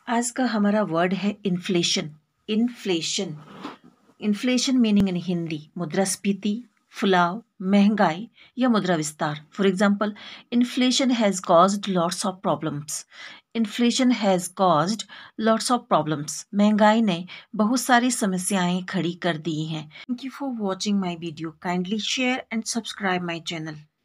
आज का हमारा वर्ड है inflation. Inflation inflation meaning in Hindi मुद्रास्फीति, फुलाव, महंगाई या मुद्रा विस्तार। For example, inflation has caused lots of problems. Inflation has caused lots of problems. महंगाई ने बहुत सारी समस्याएं खड़ी कर दी हैं। Thank you for watching my video. Kindly share and subscribe my channel.